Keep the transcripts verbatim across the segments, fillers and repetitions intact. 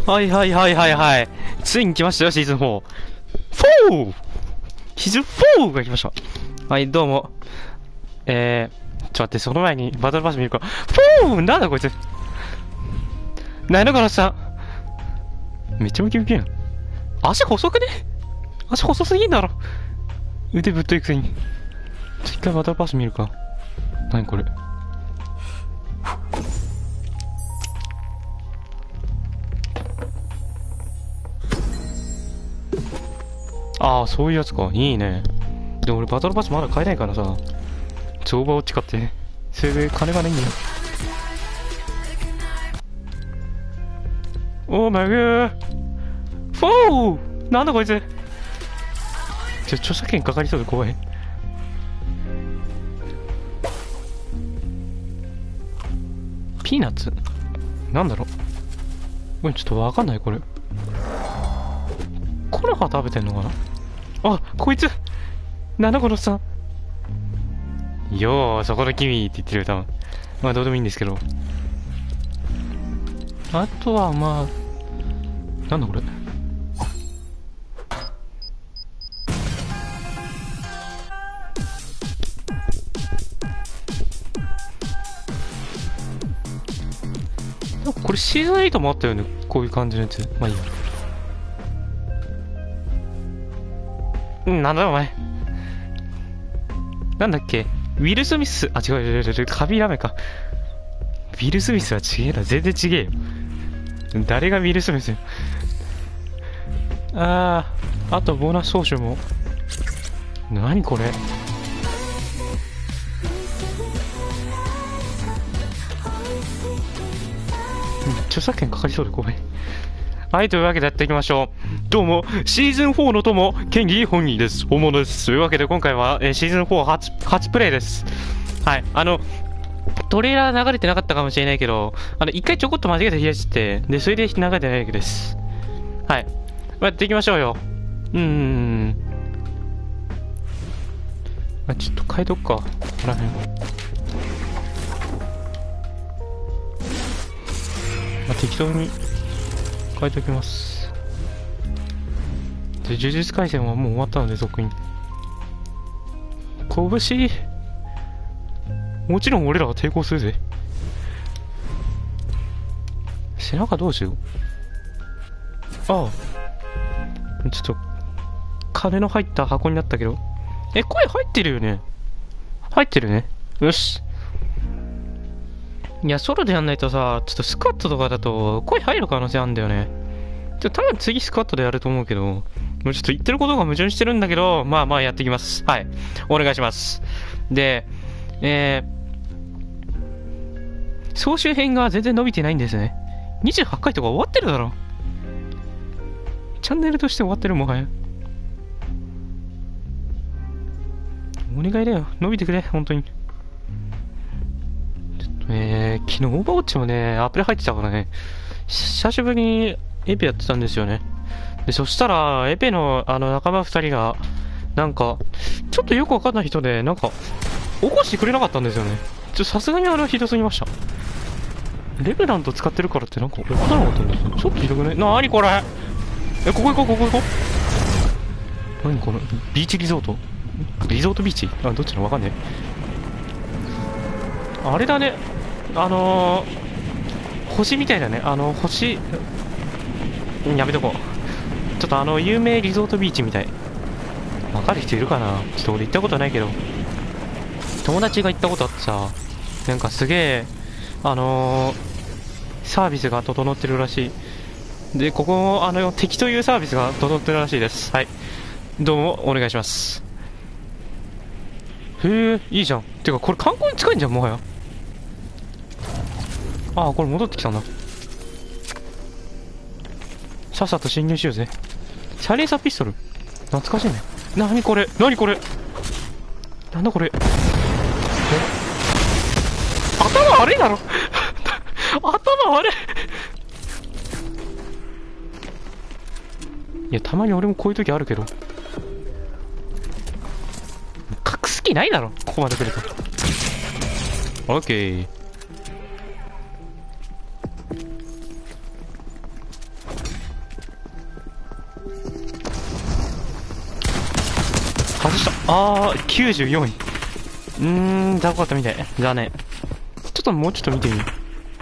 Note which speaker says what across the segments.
Speaker 1: はいはいはいはいはい。ついに来ましたよ、シーズンフォー。フォーシーズンフォーが来ました。はい、どうも。えー、ちょっと待って、その前にバトルパス見るか。フォーなんだこいつ。なんだこのさ。めっちゃムキムキやん。足細くね？足細すぎんだろ。腕ぶっといくせに。ちょっと一回バトルパス見るか。何これ。ああ、そういうやつか。いいね。でも俺バトルパスまだ買えないからさ。相場を使って。それで金がないんだよ。おーまぐー。フォーなんだこいつ。ちょ、著作権かかりそうで怖い。ピーナッツなんだろう。これちょっとわかんないこれ。コノハ食べてんのかな。あ、こいつなんだこのさん。よー、そこの君って言ってる多分。まあどうでもいいんですけど。あとはまあ、なんだこれ。これシーズンエイトもあったよね、こういう感じのやつ。まあいいや。うん、なんだお前。なんだっけ、ウィル・スミス、あ、違う違う違う違う、カビラメか。ウィル・スミスは違えな、全然違えよ。誰がウィル・スミスよ。あー、あとボーナス報酬も。何これ。著作権かかりそうで怖い。はい、というわけでやっていきましょう。どうも、シーズンフォーの友、ケンギ本人です。本物です。というわけで今回は、えー、シーズンフォー初、初プレイです。はい、あの、トレーラー流れてなかったかもしれないけど、あの、一回ちょこっと間違えて冷やして、で、それで流れてないわけです。はい。やっていきましょうよ。うーん。あ、ちょっと変えとくか。ここら辺。まあ、適当に変えておきます。で、呪術廻戦はもう終わったので、俗に。拳もちろん俺らは抵抗するぜ。背中どうしよう。ああ。ちょっと、金の入った箱になったけど。え、声入ってるよね。入ってるね。よし。いや、ソロでやんないとさ、ちょっとスクワットとかだと声入る可能性あるんだよね。ちょ多分次スクワットでやると思うけど、もうちょっと言ってることが矛盾してるんだけど、まあまあやっていきます。はい。お願いします。で、えー、総集編が全然伸びてないんですね。にじゅうはちかいとか終わってるだろ。チャンネルとして終わってるもはや。お願いだよ。伸びてくれ、本当に。えー、昨日オーバーウォッチもね、アプリ入ってたからね、久しぶりにエペやってたんですよね。で、そしたら、エペのあの仲間二人が、なんか、ちょっとよくわかんない人で、なんか、起こしてくれなかったんですよね。ちょっとさすがにあれはひどすぎました。レベラント使ってるからってなんか起こさなかったんですよ。ちょっとひどくね。なーにこれ。え、ここ行こう、ここ行こう。何この、ビーチリゾートリゾートビーチあ、どっちのわかんねえ。あれだね。あのー、星みたいだね。あの、星、やめとこう。ちょっとあの、有名リゾートビーチみたい。わかる人いるかな。ちょっと俺行ったことないけど。友達が行ったことあってさ、なんかすげえ、あのー、サービスが整ってるらしい。で、ここも、あの、敵というサービスが整ってるらしいです。はい。どうも、お願いします。へえ、いいじゃん。てか、これ観光に近いんじゃん、もはや。ああ、これ戻ってきたんだ。さっさと侵入しようぜ。サイレンサーピストル懐かしいね。なにこれ、なにこれ、なんだこれ。え、頭悪いだろ頭悪いいや、たまに俺もこういう時あるけど、隠す気ないだろ、ここまで来ると。オッケー。 あー、きゅうじゅうよんい。うーん、じゃあよかったみたい。じゃあね。ちょっともうちょっと見てみる。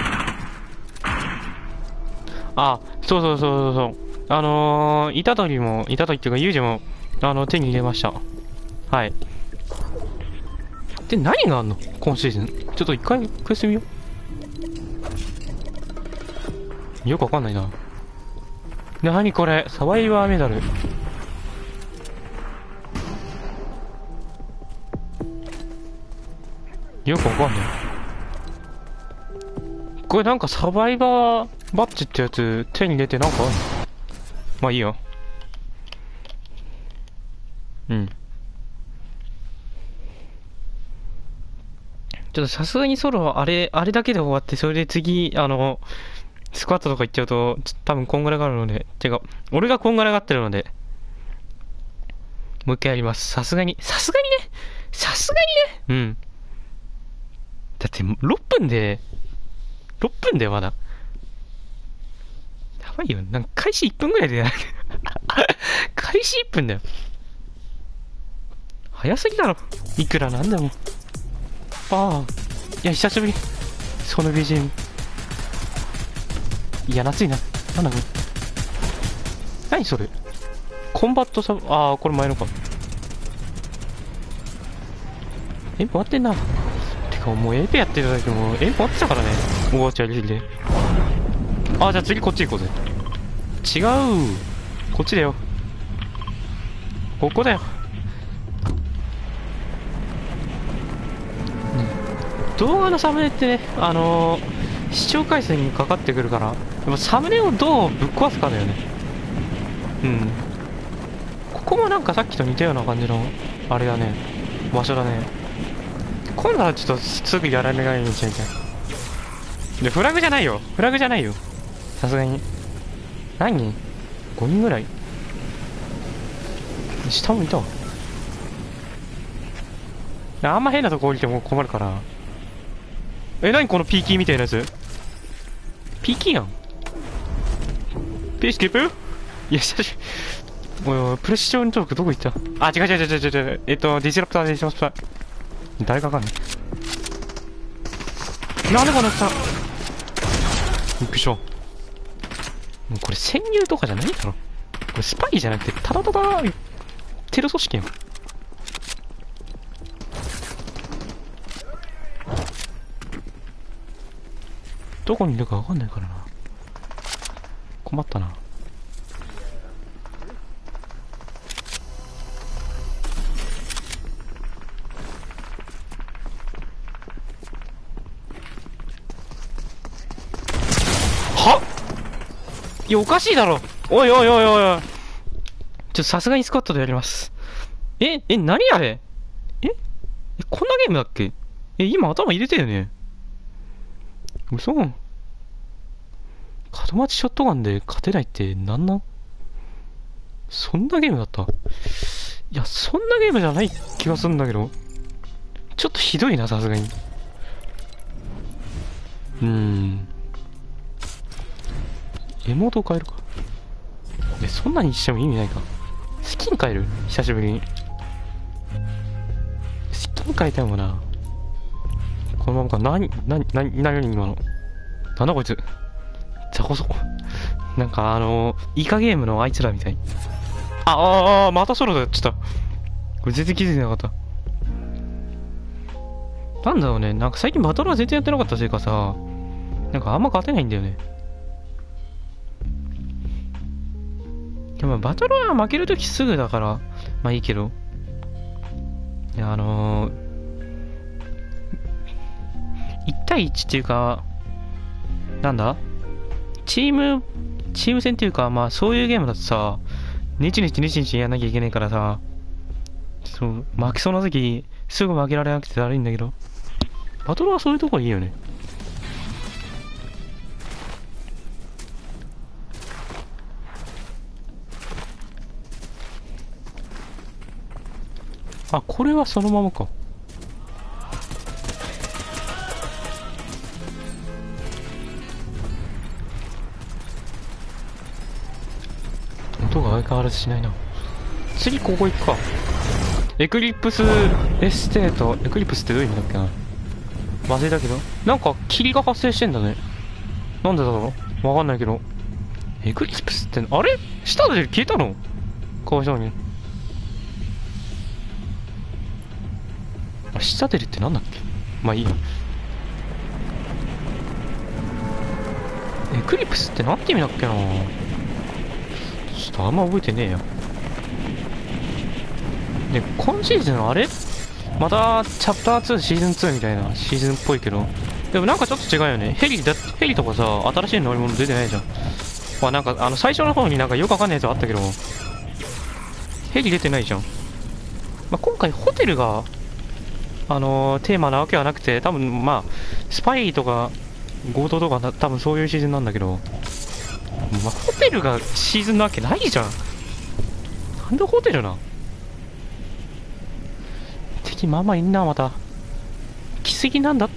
Speaker 1: あ、そうそうそうそうそう。あのー、イタドリも、イタドリっていうか、ユージも、あの、手に入れました。はい。で、何があんの今シーズン。ちょっと一回クエスト見よう。よくわかんないな。なにこれサバイバーメダル。よくわかんない。これなんかサバイバーバッジってやつ手に入れてなんかあるの？まあいいよ。うん。ちょっとさすがにソロあれ、あれだけで終わって、それで次、あの、スクワットとか行っちゃうと、ちょ多分こんぐらいがあるので、てか、俺がこんぐらいがってるので、もう一回やります。さすがに、さすがにね、さすがにね、うん。だって、ろっぷんで、ろっぷんだよ、まだ。やばいよ。なんか、開始いっぷんぐらいでやらない。開始いっぷんだよ。早すぎだろ。いくらなんでも。ああ。いや、久しぶり。その ビージーエム。いや、夏いな。なんだこれ。何それ。コンバットサブ、ああ、これ前のか。エンポ終わってんな。てか、もうエンペやってる時も、エンポ終わってたからね。おわちゃりすぎて。ああ、じゃあ次こっち行こうぜ。違う。こっちだよ。ここだよ。動画のサムネってね、あのー、視聴回数にかかってくるから、でもサムネをどうぶっ壊すかだよね。うん。ここもなんかさっきと似たような感じの、あれだね。場所だね。今度はちょっとすぐやられないようにしなきゃ。で、フラグじゃないよ。フラグじゃないよ。さすがに。何人 ?ご 人ぐらい。下もいたわ。あんま変なとこ降りても困るから。え、なにこのピーキーみたいなやつ。ピーキーやん。ピースキープいや、久しぶり。もう、プレッショントークどこ行った？あ、違う違う違う違う違う。えっと、ディスラプター、ディスラプター。誰かわかんない。なんでこのさ、びっくりした。もうこれ潜入とかじゃないだろ。これスパイじゃなくて、ただただ、テロ組織やん。どこにいるかわかんないからな。困ったな。はいや、おかしいだろ。おいおいおいおいおい。ちょっとさすがにスクワットでやります。え、え、何あれええ、こんなゲームだっけ？え、今頭入れたよね。嘘？門町ショットガンで勝てないってなんなん？そんなゲームだった？いや、そんなゲームじゃない気がするんだけど。ちょっとひどいな、さすがに。うーん。エモード変えるか。え、そんなにしても意味ないか。スキン変える？久しぶりに。スキン変えたいもんな。このままか。なに、なに、なに、なに今の。なんだこいつ。ザコソ。なんかあのー、イカゲームのあいつらみたい。あ、ああ、またソロだよ。ちょっと。これ全然気づいてなかった。なんだろうね。なんか最近バトルは全然やってなかったせいかさ、なんかあんま勝てないんだよね。でもバトルは負けるときすぐだから、まあいいけど。いや、あのー、いち対いちっていうか、なんだチーム、チーム戦っていうか、まあそういうゲームだとさ、ネチネチネチネチやんなきゃいけないからさ、そう、負けそうな時、すぐ負けられなくて悪いんだけど、バトルはそういうとこいいよね。あ、これはそのままか。音が相変わらずしないな。次ここ行くか。 エクリプスエステート、エクリプスってどういう意味だっけな、忘れたけど、なんか霧が発生してんだね。なんでだろう、わかんないけど。エクリプスってあれ、下で消えたのかわいそうに。あ、下出るってなんだっけ、まあいいや。エクリプスってなんて意味だっけな、ちょっとあんま覚えてねえや。で、今シーズンあれまたチャプターツーシーズンツーみたいなシーズンっぽいけど、でもなんかちょっと違うよね。ヘリだ、ヘリとかさ、新しい乗り物出てないじゃん。まあなんか、あの最初の方になんかよくわかんないやつあったけど、ヘリ出てないじゃん。まあ、今回ホテルが、あのー、テーマなわけはなくて、多分まあ、スパイとか強盗とかな、多分そういうシーズンなんだけど、まあ、ホテルがシーズンなわけないじゃん。なんでホテルなん、敵まあまあいんな、また。来すぎなんだって。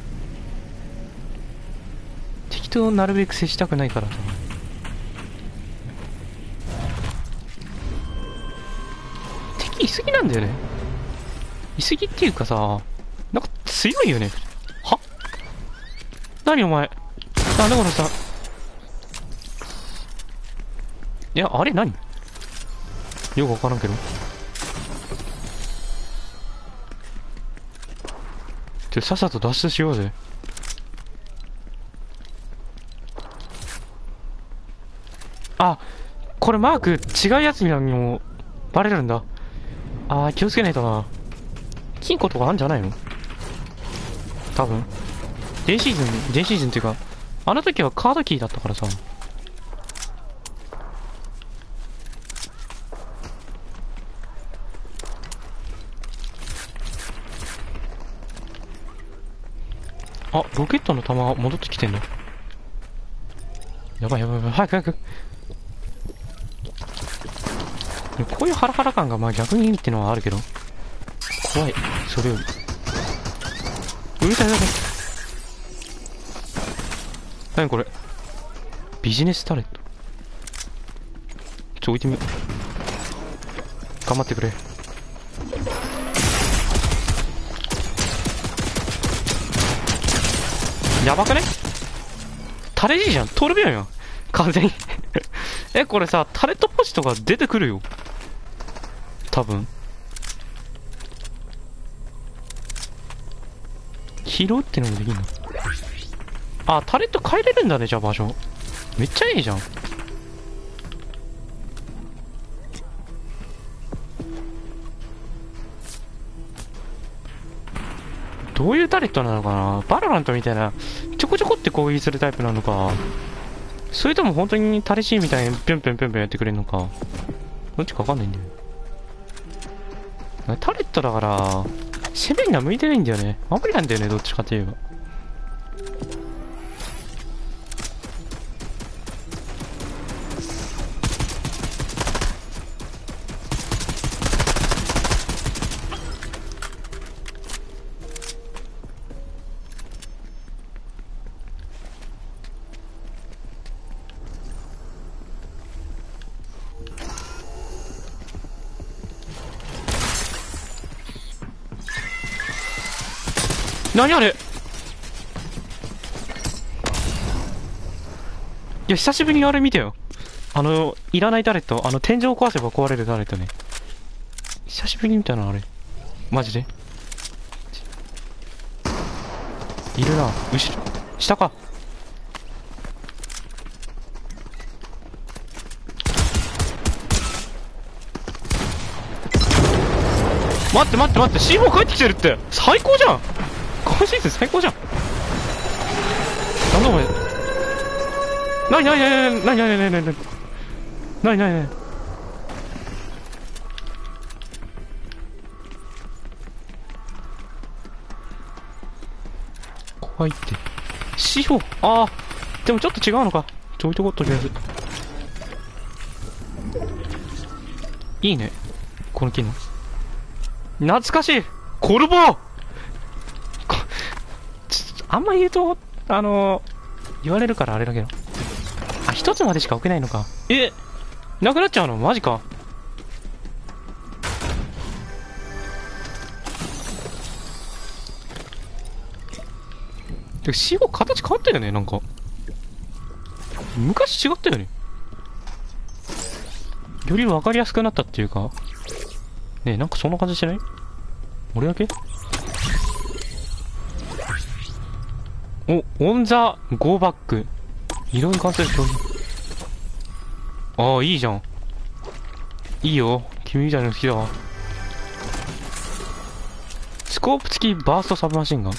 Speaker 1: 敵となるべく接したくないからさ。敵いすぎなんだよね。いすぎっていうかさ、なんか強いよね。は？何お前。なんでこのさ。いや、あれ何？よくわからんけど。ちょ、さっさと脱出しようぜ。あ、これマーク違うやつにもバレるんだ。あー、気をつけないとな。金庫とかあるんじゃないの？多分。J シーズン、J シーズンっていうか、あの時はカードキーだったからさ。あ、ロケットの弾が戻ってきてんの。やばいやばいやばい、早く早く。こういうハラハラ感がまあ逆にいいってのはあるけど、怖い、それより。うるさいうるさい。何これ、ビジネスタレット。ちょ、置いてみよう。頑張ってくれ。やばくね？タレじゃん、トルビオンやん完全にえ、これさ、タレットポジとか出てくるよ多分。拾うってのもできんの？あ、タレット変えれるんだね、じゃあ場所。めっちゃいいじゃん。どういうタレットなのかな？バロラントみたいな、ちょこちょこって攻撃するタイプなのか、それとも本当にタレシーみたいにぴょんぴょんぴょんぴょんやってくれるのか、どっちかわかんないんだよ。タレットだから、攻めには向いてないんだよね。守りなんだよね、どっちかといえば。何あれ？いや、久しぶりにあれ見たよ。あの、いらないタレット。あの、天井を壊せば壊れるタレットね。久しぶりに見たな、あれ。マジでいるな。後ろ。下か。待って待って待って、シーフォー 帰ってきてるって。最高じゃん。今シーズン最高じゃん。なんだお前。なになになになになになになになになになになに怖いって。シーフォー、ああ。でもちょっと違うのか。ちょ置いとこう、とりあえず。いいね。この機能。懐かしいコルボーあんま言うと、あのー、言われるからあれだけど。あ、一つまでしか置けないのか。え、なくなっちゃうの？マジか。 で、シーフォー 形変わったよね、なんか。昔違ったよね。より分かりやすくなったっていうか。ねえ、なんかそんな感じしない？俺だけ？お、オンザゴーバック。色に関する商品。ああ、いいじゃん。いいよ。君みたいなの好きだわ。スコープ付きバーストサブマシンガン。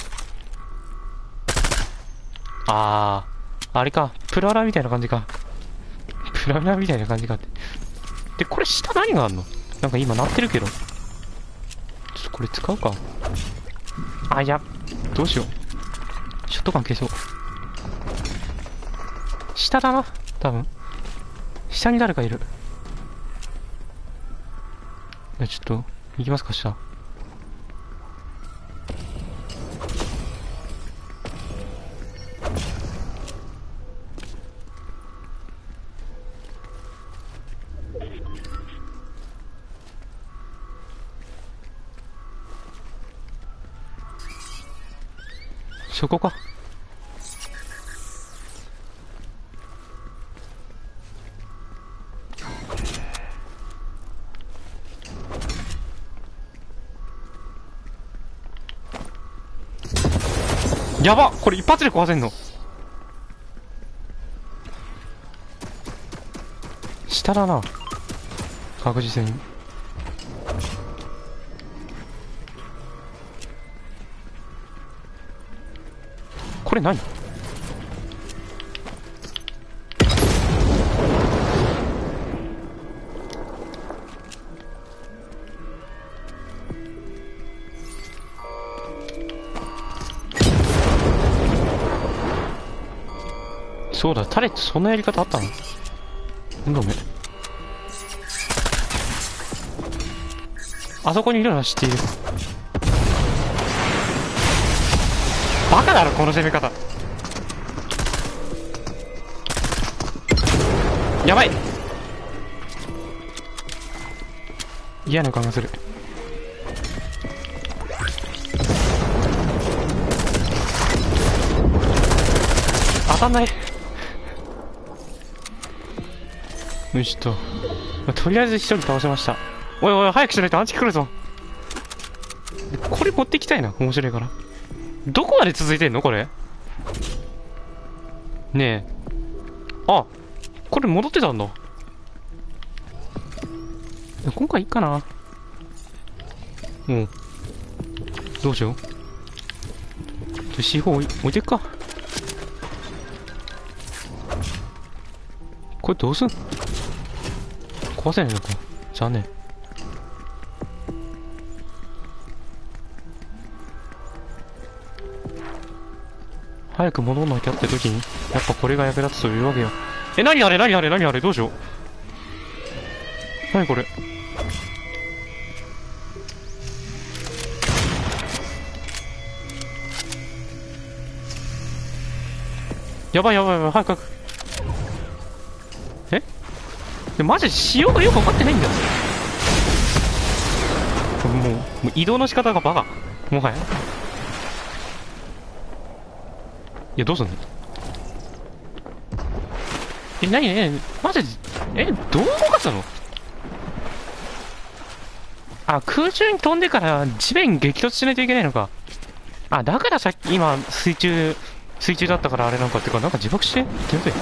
Speaker 1: あー、あれか。プララみたいな感じか。プララみたいな感じかって。で、これ下何があるの？なんか今鳴ってるけど。ちょっとこれ使うか。あ、いや、どうしよう。ショットガン消そう。下だな。多分。下に誰かいる。いや、ちょっと、行きますか、下。そこか。やばっ、これ一発で壊せんの？下だな、確実に。これ何？そうだ、タレってそんなやり方あったの？ごめん。あそこにいるのは知っている。バカだろ、この攻め方。やばい。嫌な予感がする。当たんない。よしと。とりあえず一人倒せました。おいおい、早くしないとアンチ来るぞ。これ持ってきたいな、面白いから。どこまで続いてんのこれ？ねえ。あ、これ戻ってたんだ。今回いいかな。うん。どうしよう。シーフォー 置い置いてっか。これどうすん？壊せないのか。残念。早く戻んなきゃって時に、やっぱこれが役立つというわけよ。え、なにあれなにあれなにあれどうしよう。なにこれ。やばいやばいやばい、早く早く。えでマジで仕様がよくわかってないんだよ。もう、もう移動の仕方がバカ。もはや。いや、どうすんの？え、なにえ、マジで、え、どう動かすの？あ、空中に飛んでから地面に激突しないといけないのか。あ、だからさっき今、水中、水中だったからあれなんかってか、なんか自爆して。気のせい。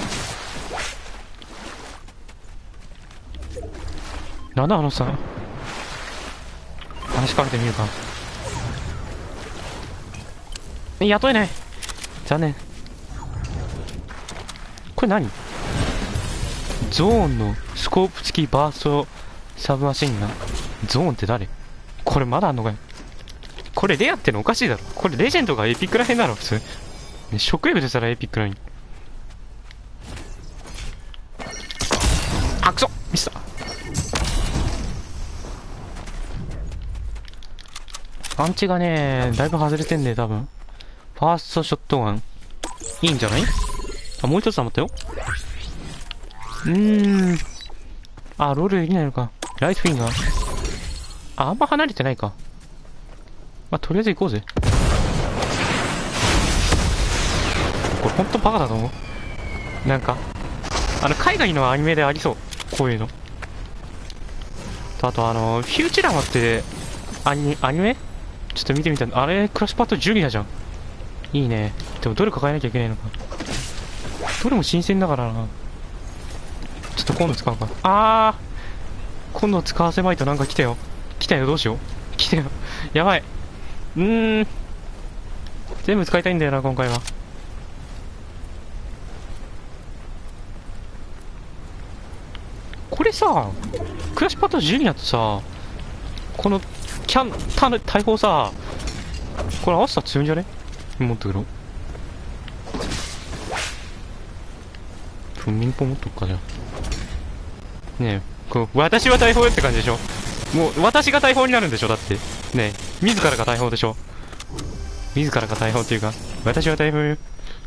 Speaker 1: なんだあのさ。話しかけてみるか。え、雇えない。残念。これ何？ゾーンのスコープ付きバーストサブマシンガン。ゾーンって誰？これまだあんのかよ。これレアってのおかしいだろ。これレジェンドがエピックらへんだろ普通。ね、ショックウェーブでしたらエピックライン。あ、くそミスった。アンチがね、だいぶ外れてんね、多分。ファーストショットガン。いいんじゃない？あ、もう一つ余ったよ。うーん。あ、ロールできないのか。ライトフィンガー。あ、あんま離れてないか。まあ、とりあえず行こうぜ。 これほんとバカだと思う。なんか、あの、海外のアニメでありそう。こういうの。あとあの、フューチュラマってアニアニメちょっと見てみた。あれ、クラッシュパッドジュニアじゃん。いいね。でもどれか変えなきゃいけないのか。どれも新鮮だからな。ちょっと今度使うか。あー。今度使わせまいとなんか来たよ。来たよ、どうしよう。来たよ。やばい。うーん。全部使いたいんだよな、今回は。これさ、クラッシュパッドジュニアとさ、この、キャン、タ大砲さ、これ合わせたら強いんじゃね持ってくる。民放持っとくかじゃあ。ねえ、こう、私は大砲って感じでしょ。もう、私が大砲になるんでしょだって。ねえ、自らが大砲でしょ。自らが大砲っていうか、私は大砲よ。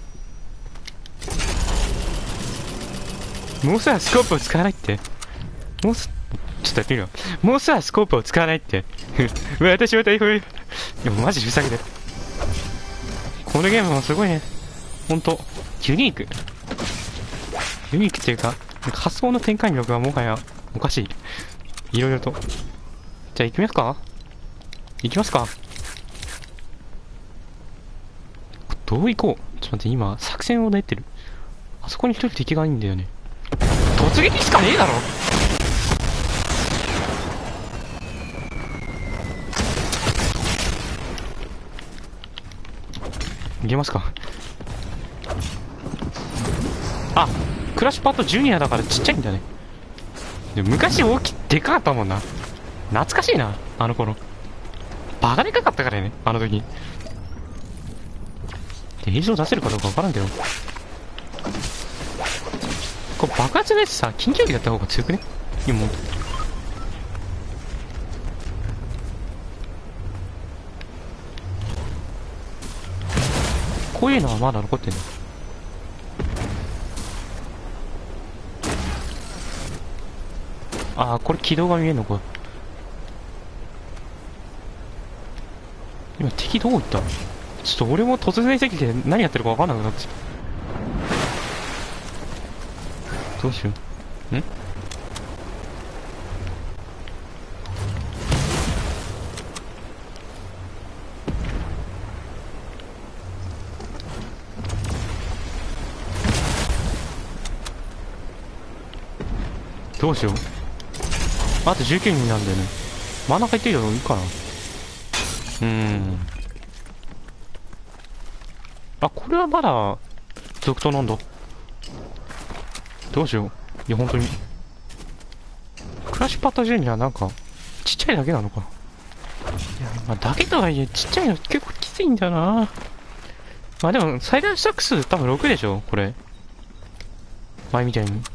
Speaker 1: もうさ、スコープを使わないって。もうす、ちょっとやってみるよ。もうさ、スコープを使わないって。私は大砲よ。でもマジふざけてる。このゲームもすごいね。ほんと、ユニーク。ユニークっていうか、発想の転換力はもはやおかしい。いろいろと。じゃあ行きますか行きますかどう行こう。ちょっと待って、今、作戦を練ってる。あそこに一人敵がいいんだよね。突撃しかねえだろ。行けますか。あ、クラッシュパッドジュニアだからちっちゃいんだね。でも昔大きい、でかかったもんな。懐かしいな、あの頃。バカでかかったからね、あの時。で映像出せるかどうかわからんけど。これ爆発のやつさ、緊急機だった方が強くね。いやもう。こういうのはまだ残ってんの。ああ、これ軌道が見えんのか。今敵どこ行った？ちょっと俺も突然すぎて何やってるか分かんなくなっちゃう。どうしよう。ん？どうしよう。あとじゅうきゅうにんなんだよね。真ん中行ってるよ、いいかな。うーん。あ、これはまだ、続投なんだ。どうしよう。いや、本当に。クラッシュパッドジュニアなんか、ちっちゃいだけなのか。いや、まあ、だけとはいえ、ちっちゃいの結構きついんだよな。まあでも、最大スタック数多分ろくでしょ、これ。前みたいに。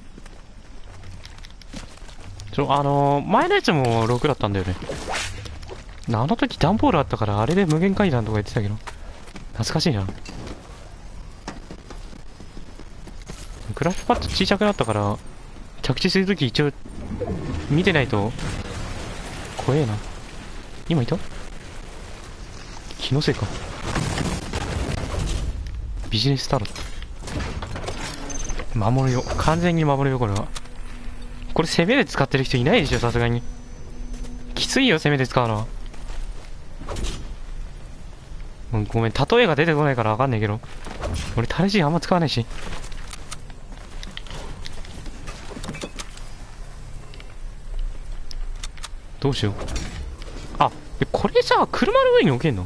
Speaker 1: ちょ、あのー、前のやつもろくだったんだよね。あの時段ボールあったから、あれで無限階段とか言ってたけど。懐かしいな。クラッシュパッド小さくなったから、着地するとき一応、見てないと、怖えな。今いた？気のせいか。ビジネスタロット。守るよ。完全に守るよ、これは。これ攻めで使ってる人いないでしょ、さすがに。きついよ、攻めで使うのは。うん、ごめん、例えが出てこないからわかんないけど。俺、タレジンあんま使わないし。どうしよう。あ、これさ、車の上に置けんの？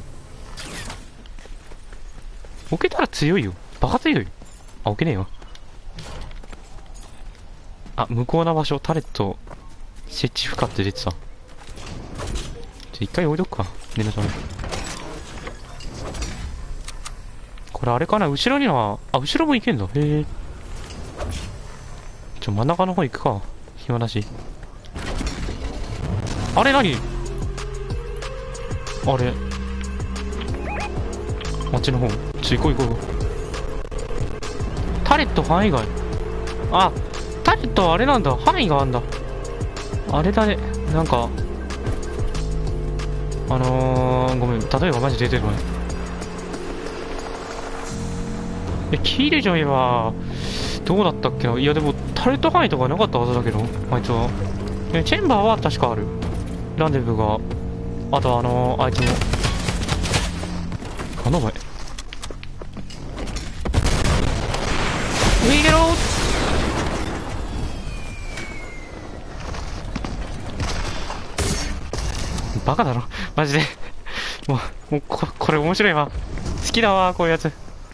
Speaker 1: 置けたら強いよ。バカ強いよ。あ、置けねえよ。あ、向こうの場所、タレット、設置不可って出てた。じゃ、一回置いとくか。念のため。これあれかな、後ろには、あ、後ろも行けんだ。へえ。ちょ、真ん中の方行くか。暇だし。あれ何？あれ。あっちの方。ちょ、行こう行こう。タレット範囲外。あ、タレットあれなんだ。範囲があんだ。あれだね。なんか、あのー、ごめん。例えばマジ出てこない。 え、キーレジョイは、どうだったっけな。いやでも、タルト範囲とかなかったはずだけど、あいつは。え、チェンバーは確かある。ランデブーが。あとあのー、あいつも。なんだお前。逃げろー。バカだろ。マジで。もう、もうこ、これ面白いわ。好きだわ、こういうやつ。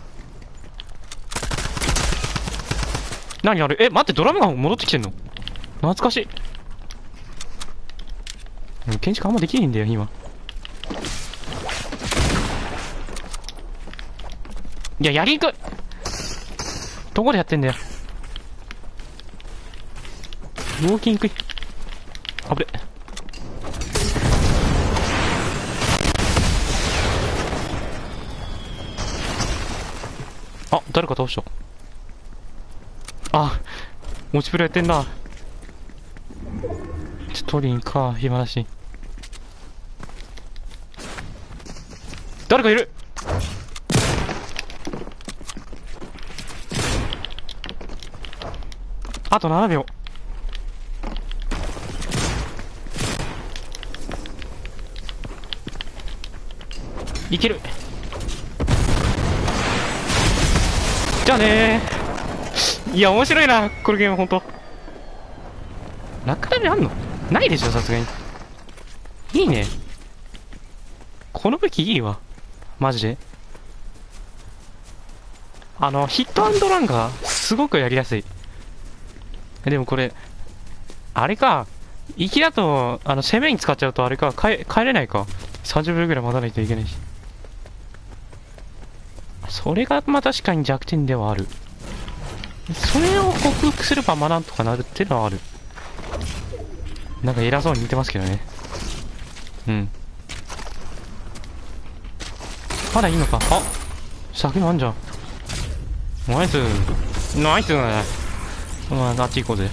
Speaker 1: 何あれえ、待って、ドラムが戻ってきてんの懐かしい。建築あんまできないんだよ、今。いや、やりにくい。どこでやってんだよ。動きにくい。あぶれ。あ、誰か倒した。あ、持ちプレやってんな。ちょっと取りに行くか、暇だし。誰かいる。あとななびょう。いける。じゃあねー。いや、面白いな、このゲーム、ほんと。落下ダメあんのないでしょ、さすがに。いいね。この武器いいわ。マジで。あの、ヒットアンドランがすごくやりやすい。でもこれ、あれか。行きだと、あの、攻めに使っちゃうとあれか、帰、帰れないか。さんじゅうびょうぐらい待たないといけないし。それが、まあ確かに弱点ではある。それを克服すれば、まあなんとかなるっていうのはある。なんか偉そうに似てますけどね。うん。まだいいのか。あ、先もあんじゃん。ナイス。ナイス。まあ、あっち行こうぜ。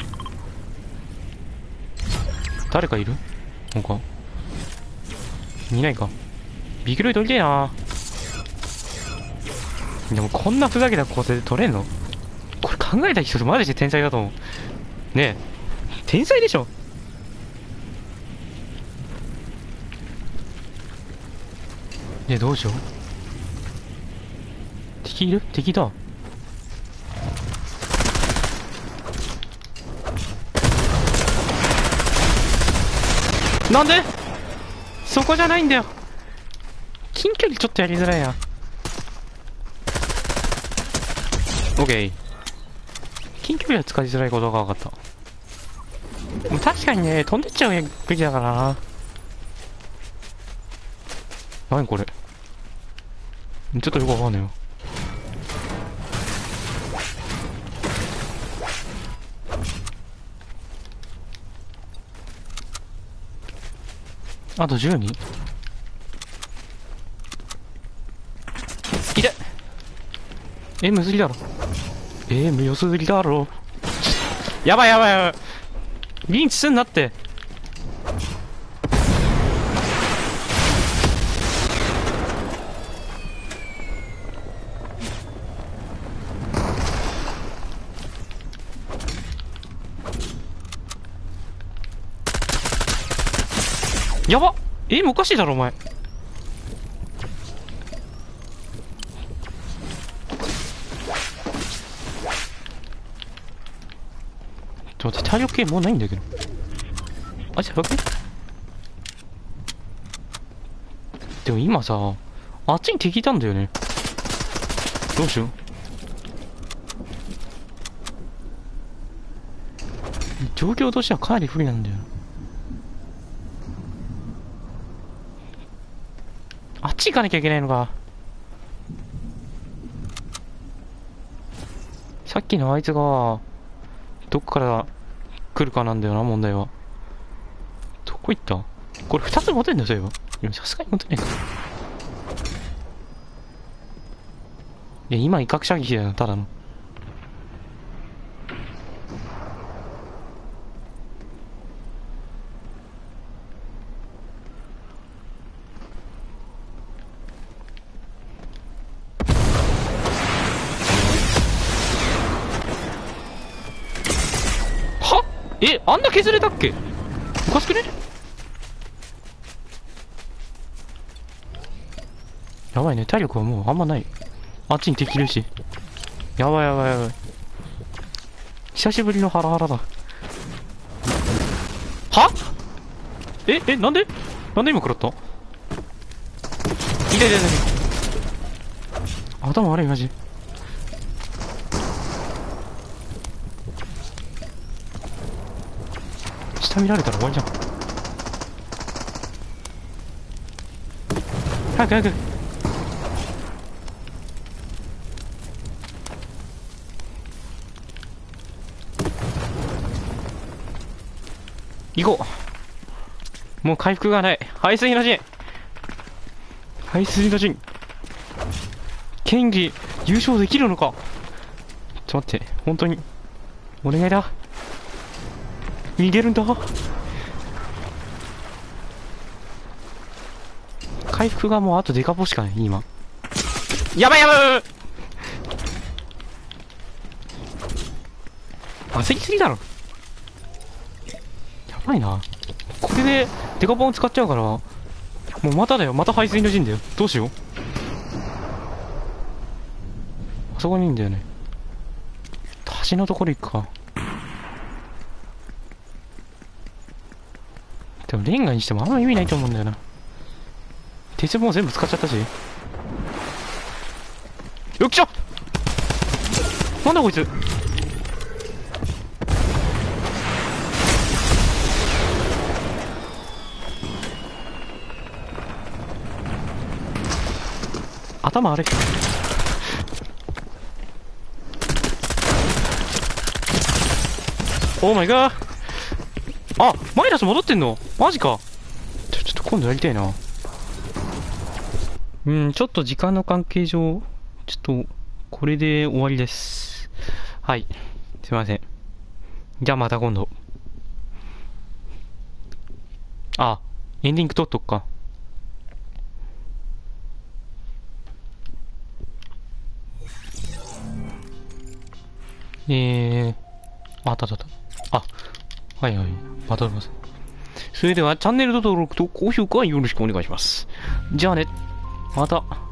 Speaker 1: 誰かいるなんか。いないか。ビクロイ取りてえな。でもこんなふざけた構成で取れんのこれ考えた人マジで天才だと思う。ねえ。天才でしょ。ねえ、どうしよう。敵いる敵だ。なんでそこじゃないんだよ。近距離ちょっとやりづらいな。オッケー。近距離は使いづらいことが分かった。でも確かにね、飛んでっちゃうべきだからな。何これ。ちょっとよくわかんないよ。あとじゅうにん。いて !M すぎだろ。M 良すぎだろ。やばいやばいやばい。リンチすんなって。やばっ。え、おかしいだろお前。ちょっと待って、体力系もうないんだけど。あ、じゃあやばくね。でも今さ、あっちに敵いたんだよね。どうしよう。状況としてはかなり不利なんだよな。あっち行かなきゃいけないのか。さっきのあいつが、どっから来るかなんだよな、問題は。どこ行った？これ二つ持てんだよ、そういえば。いや、さすがに持てねえか。いや、今威嚇射撃だよ、ただの。 え、あんな削れたっけ？おかしくね？やばいね、体力はもうあんまない。あっちに敵いるし。やばいやばいやばい。久しぶりのハラハラだ。は？え、え、なんでなんで今食らった？痛い痛い痛い。頭悪いマジ。下見られたら終わりじゃん。早く早く。行こう。もう回復がない。排水の陣。排水の陣。剣技優勝できるのか？ちょっと待って、本当にお願いだ。逃げるんだ。回復がもうあとデカポしかない今。やばいやばいやばい。焦りすぎだろ。やばいな。これでデカポン使っちゃうから、もうまただよ。また排水の陣だよ。どうしよう。あそこにいいんだよね。橋のところ行くか。でもレンガにしてもあんま意味ないと思うんだよな。鉄も全部使っちゃったし。よっきしょ。なんだこいつ。頭悪い。オーマイガー。あ、マイナス戻ってんの？マジか。ちょ、ちょっと今度やりたいな。うん、ちょっと時間の関係上、ちょっと、これで終わりです。はい。すいません。じゃあまた今度。あ、エンディング撮っとくか。えー、あったあったあった。あ、はいはい。また撮ります。それではチャンネル登録と高評価よろしくお願いします。じゃあね、また。